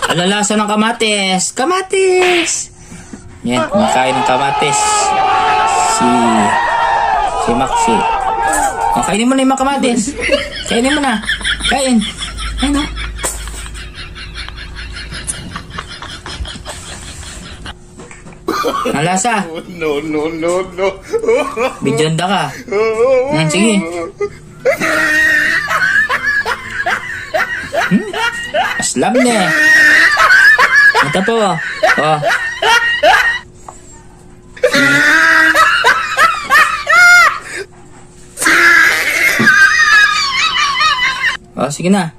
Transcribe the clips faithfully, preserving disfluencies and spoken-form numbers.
Alalasa ng kamatis. Kamatis! Yan, kumakain ng kamatis. Si... Si Maxi. O, kainin mo na yung mga kamatis. Kainin mo na. Kain. Kain na. Ang lasa. No, no, no, no. Bidyonda ka. Yan, sige. Hmm? Aslam na eh. Ito po. Oh. Oh, sige na.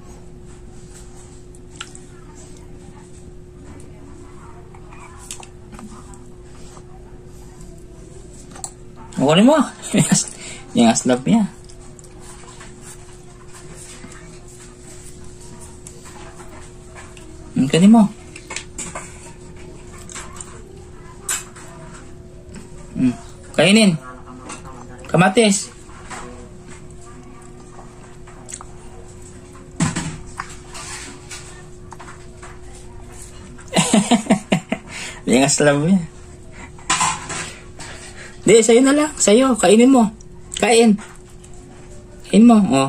Kunin mo. Yung aslap niya. Kunin mo. Hmm. Kainin. Kamatis. Yung aslap niya. Di, sa'yo na lang. Sa'yo. Kainin mo. Kain. Kain mo. Oh.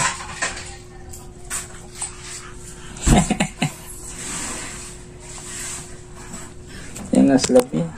Yung aslap niya.